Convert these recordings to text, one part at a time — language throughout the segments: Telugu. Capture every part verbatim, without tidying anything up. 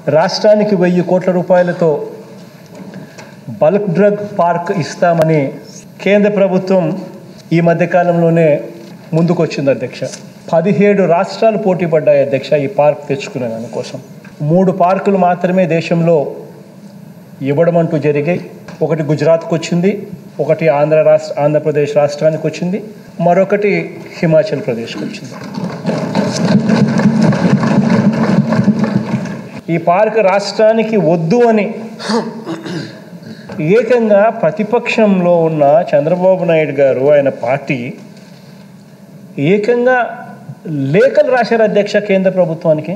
రాష్ట్రానికి వెయ్యి కోట్ల రూపాయలతో బల్క్ డ్రగ్ పార్క్ ఇస్తామని కేంద్ర ప్రభుత్వం ఈ మధ్యకాలంలోనే ముందుకొచ్చింది అధ్యక్ష. పదిహేడు రాష్ట్రాలు పోటీ పడ్డాయి అధ్యక్ష ఈ పార్క్ తెచ్చుకునే దానికోసం. మూడు పార్కులు మాత్రమే దేశంలో ఇవ్వడం అంటూ జరిగాయి. ఒకటి గుజరాత్కు వచ్చింది, ఒకటి ఆంధ్ర రాష్ట్ర ఆంధ్రప్రదేశ్ రాష్ట్రానికి వచ్చింది, మరొకటి హిమాచల్ ప్రదేశ్కి వచ్చింది. ఈ పార్క్ రాష్ట్రానికి వద్దు అని ఏకంగా ప్రతిపక్షంలో ఉన్న చంద్రబాబు నాయుడు గారు ఆయన పార్టీ ఏకంగా లేఖలు రాశారు అధ్యక్ష కేంద్ర ప్రభుత్వానికి.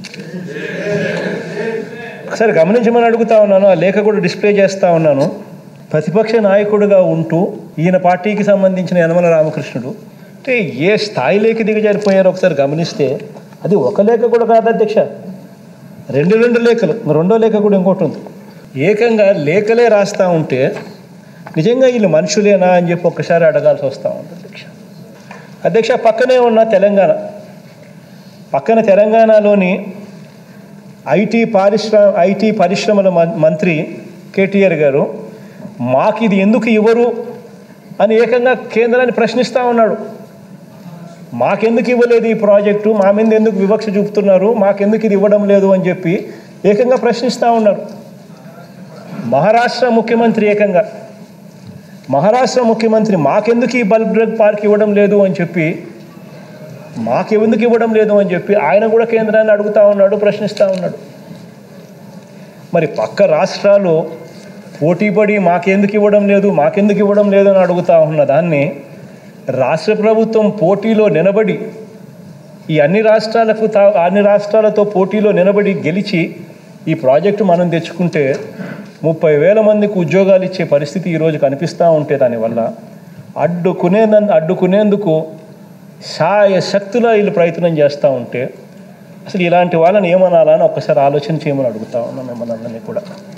ఒకసారి గమనించమని అడుగుతా ఉన్నాను, ఆ లేఖ కూడా డిస్ప్లే చేస్తూ ఉన్నాను. ప్రతిపక్ష నాయకుడిగా ఉంటూ ఈయన పార్టీకి సంబంధించిన యనమల రామకృష్ణుడు అంటే ఏ స్థాయిలోకి దిగజారిపోయారో ఒకసారి గమనిస్తే అది ఒక లేఖ కూడా కాదు అధ్యక్ష, రెండు రెండు లేఖలు, రెండో లేఖ కూడా ఇంకోటి ఉంది. ఏకంగా లేఖలే రాస్తూ ఉంటే నిజంగా వీళ్ళు మనుషులేనా అని చెప్పి ఒక్కసారి అడగాల్సి వస్తూ ఉంది అధ్యక్ష. అధ్యక్ష పక్కనే ఉన్న తెలంగాణ, పక్కన తెలంగాణలోని ఐటీ పారిశ్రమ ఐటీ పరిశ్రమల మంత్రి కేటీఆర్ గారు మాకు ఇది ఎందుకు ఇవ్వరు అని ఏకంగా కేంద్రాన్ని ప్రశ్నిస్తూ ఉన్నాడు. మాకెందుకు ఇవ్వలేదు ఈ ప్రాజెక్టు, మా మీద ఎందుకు వివక్ష చూపుతున్నారు, మాకెందుకు ఇది ఇవ్వడం లేదు అని చెప్పి ఏకంగా ప్రశ్నిస్తూ ఉన్నారు. మహారాష్ట్ర ముఖ్యమంత్రి ఏకంగా మహారాష్ట్ర ముఖ్యమంత్రి మాకెందుకు ఈ బల్క్ డ్రగ్ పార్క్ ఇవ్వడం లేదు అని చెప్పి మాకెందుకు ఇవ్వడం లేదు అని చెప్పి ఆయన కూడా కేంద్రాన్ని అడుగుతూ ఉన్నాడు, ప్రశ్నిస్తూ ఉన్నాడు. మరి పక్క రాష్ట్రాలు పోటీపడి మాకెందుకు ఇవ్వడం లేదు మాకెందుకు ఇవ్వడం లేదు అని అడుగుతూ ఉన్న దాన్ని రాష్ట్ర ప్రభుత్వం పోటీలో నిలబడి ఈ అన్ని రాష్ట్రాలకు తా అన్ని రాష్ట్రాలతో పోటీలో నిలబడి గెలిచి ఈ ప్రాజెక్టు మనం తెచ్చుకుంటే ముప్పై వేల మందికి ఉద్యోగాలు ఇచ్చే పరిస్థితి ఈరోజు కనిపిస్తూ ఉంటే దానివల్ల అడ్డుకునే అడ్డుకునేందుకు సాయ శక్తులా వీళ్ళు ప్రయత్నం చేస్తూ ఉంటే అసలు ఇలాంటి వాళ్ళని ఏమనాలని ఒక్కసారి ఆలోచన చేయమని అడుగుతా ఉన్నాం మిమ్మల్ని అందరినీ కూడా.